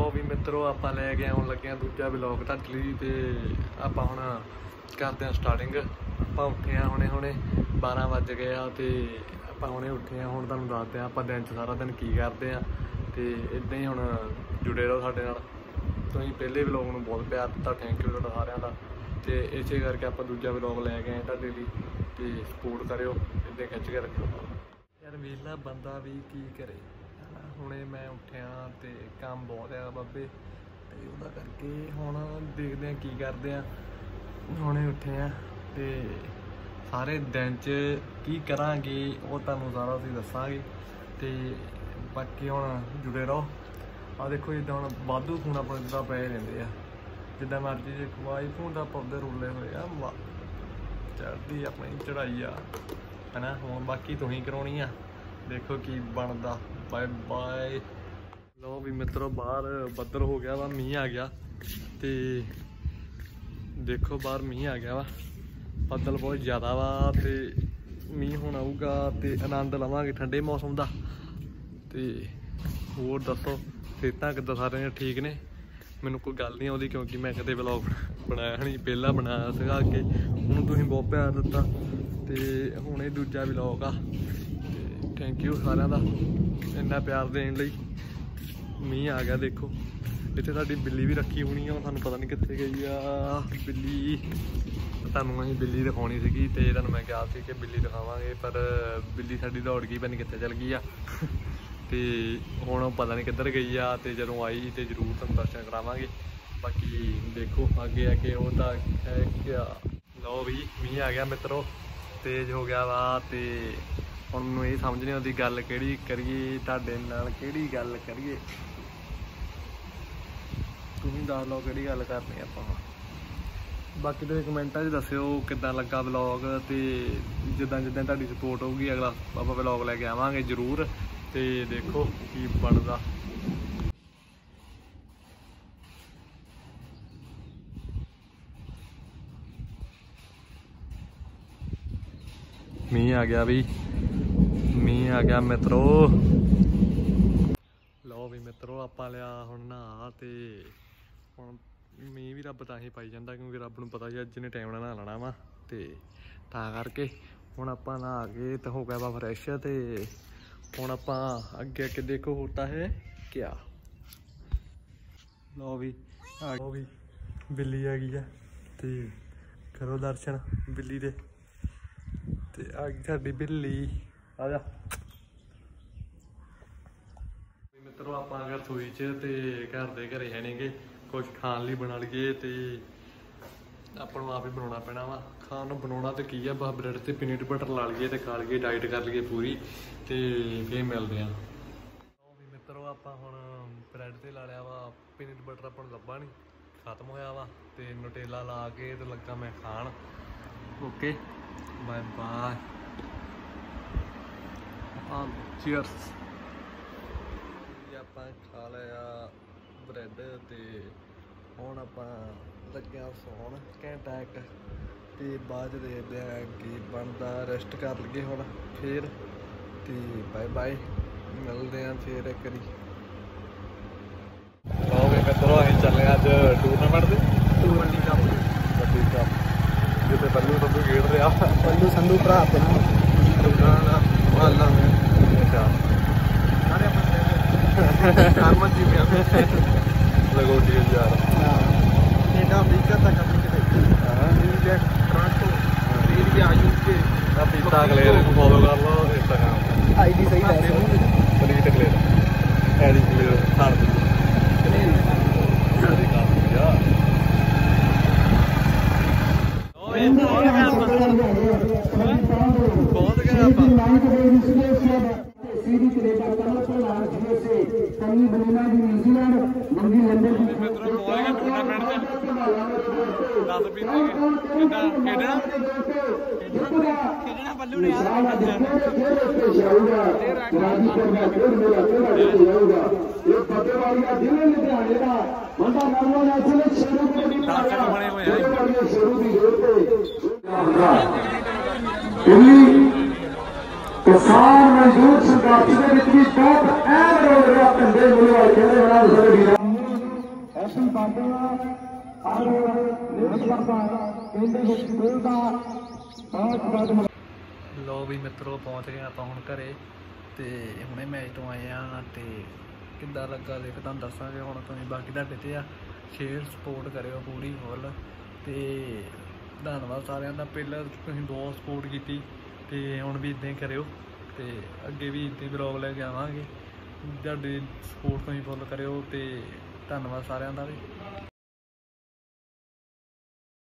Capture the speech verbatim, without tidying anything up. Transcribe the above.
भी मित्रों आपां लै के आउण लगे दूजा ब्लॉग तुहाडे लई ते आपां हुण करदे हां स्टार्टिंग। आपां उठे हां हुणे हुणे बारह वज गए आ ते आपां हुणे उठे हां। हुण तुहानूं दसदे हां आपां दिन च सारा दिन की करदे हां ते इदां ही हुण जुड़े रहो साडे नाल। तुसीं पहले ब्लॉग नूं बहुत प्यार दित्ता, थैंक यू तुहाडा सारिआं दा। ते इसे करके आपां दूजा ब्लॉग लै के आए तुहाडे लई ते सपोर्ट करिओ, इदां खिच्च के रखिओ यार। वेला बंदा भी की करे, हुणे मैं उठिया ते काम बहुत है बाबे ते उहदा करके हुण देखदे हां की करदे हां। हुणे उठे हां ते सारे दिन च की करांगे वो तुहानूं सारा असीं दस्सांगे ते बाकी हुण जुड़े रहो। आ देखो इदां हुण वाधू फोन अपने जिद्दां पए रहिंदे आ, जिद्दां मर्जी देखो आईफोन दा पौधे रुले होए आ, चढ़दी अपनी चढ़ाई आ है ना। हुण बाकी तुसीं कराउणी आ, देखो की बनदा। Bye bye. लो भी मित्रों बाहर बदल हो गया वा, मींह आ गया ते देखो बाहर मींह आ गया वा, बदल बहुत ज़्यादा वा ते मींह हुण आऊगा ते आनंद लवांगे ठंडे मौसम दा। ते होर दसो सेहतां किद्दां सारिआं ठीक ने? मैनूं कोई गल नहीं आउंदी क्योंकि मैं कदे ब्लॉग बनाया नहीं, पहला बनाया सीगा अगे। हुण तुसीं बहुत प्यार दित्ता ते हुण ये दूजा ब्लॉग आ। थैंक यू सारिआं दा इन्ना प्यार देण लई। मींह आ गया देखो, इत्थे साडी बिल्ली भी रखी होनी है, तुहानूं पता नहीं कित्थे गई आ बिल्ली। तुहानूं असीं बिल्ली दिखाउणी सीगी ते तुहानूं मैं कहा सी कि बिल्ली दिखावांगे, पर बिल्ली साडी दौड़ गई, पता नहीं कित्थे चल गई आ ते हुण पता नहीं किद्धर गई आ। ते जदों आई ते जरूर तुहानूं दर्शन करावांगे। बाकी देखो अगे अगे वो तो है क्या। लो भी मींह आ गया मित्रों, तेज हो गया वा ते हुण मैनूं ये समझ नहीं आउंदी गल किहड़ी करिए तुहाडे नाल, किहड़ी गल करिए तुसीं दस लो किहड़ी गल करनी आपां। बाकी तुसीं कमेंटां च दस्सिओ किद्दां लग्गा ब्लॉग ते जिद्दां जिद्दां तुहाडी सपोर्ट होगी अगला आपां ब्लॉग लैके आवांगे जरूर। ते देखो की बनदा। मींह आ गया भी, मींह आ गया मित्रों। लो भी मित्रों आपां लिया हुण नहा ते हुण मींह भी रब तां ही पाई जांदा क्योंकि रब नूं पता ही अज्ज ने टाइम नाल नहा लैणा वा ते तां करके हुण आपां नहा के ते हो गया वा फ्रैश ते हुण आपां अगे अगे देखो होता है क्या। लो भी लो भी बिल्ली आ गई है ते करो दर्शन बिल्ली दे ते आ गई साडी बिल्ली। आ जा मित्रों आपां अगर रसोई च ते घर दे घरे है नहीं गे, कुछ खाण लई बना लईए ते आपां नूं आप ही बनाउणा पैणा वा। खाण नूं बनाउणा ते की है, बस ब्रैड ते पीनट बटर ला लईए ते खा लईए, डाइट कर लईए पूरी ते फिर मिलदे आं। मित्रों आपां हुण ब्रैड ते ला लिया वा पीनट बटर, आपां नूं लब्भा नहीं, खत्म होया वा ते नुटेला ला के ते लगा मैं खाण। Okay bye bye, cheers. आपां खा लिया ब्रैड ते हुण आपां लगे सौण घंटा एक ते बाद देखदे आं की बनदा। रेस्ट कर लईए हुण फिर ते बाय बाय, मिलदे आं फिर एक बारी। लो भी मित्रों असीं चले अज टूरनामेंट ते कबड्डी कप, कबड्डी कप जिथे पल्लू संधू खेड रहा। पल्लू संधू भरा अपना माला लगोटी यार अमरीका तक पीता क्लेयर फॉलो कर लो इंस्टाग्राम आई डी सही है पनीत क्लेयर एडी क्लेयर खान बहुत किसान मजदूर संघर्ष के बहुत अहम रोल रहा। ਸਾਡੀਆਂ ਔਰ ਨਿਰਮਲ ਕਰਦਾ ਪਿੰਡ ਵਿੱਚ ਸਕੂਲ ਦਾ ਬਹੁਤ ਬਹੁਤ ਲੋ ਵੀ ਮਿੱਤਰੋ ਪਹੁੰਚ ਗਏ ਆਪਾਂ ਹੁਣ ਘਰੇ ਤੇ ਹੁਣੇ ਮੈਚ ਤੋਂ ਆਏ ਆ ਤੇ ਕਿੱਦਾਂ ਲੱਗਾ ਦੇਖ ਤੁਹਾਨੂੰ ਦੱਸਾਂਗੇ ਹੁਣ। ਤੁਸੀਂ ਬਾਕੀ ਤੁਹਾਡੇ ਤੇ ਆ ਸ਼ੇਅਰ ਸਪੋਰਟ ਕਰਿਓ ਪੂਰੀ ਫੁੱਲ ਤੇ ਧੰਨਵਾਦ ਸਾਰਿਆਂ ਦਾ। ਪਹਿਲਾਂ ਤੁਸੀਂ ਬਹੁਤ ਸਪੋਰਟ ਕੀਤੀ ਤੇ ਹੁਣ ਵੀ ਇੱਦਾਂ ਹੀ ਕਰਿਓ ਤੇ ਅੱਗੇ ਵੀ ਇੱਦਾਂ ਹੀ ਵਲੌਗ ਲੈ ਕੇ ਆਵਾਂਗੇ। ਤੁਹਾਡੀ ਸਪੋਰਟ ਤੁਸੀਂ ਫੁੱਲ ਕਰਿਓ ਤੇ ਧੰਨਵਾਦ ਸਾਰਿਆਂ ਦਾ ਵੀ।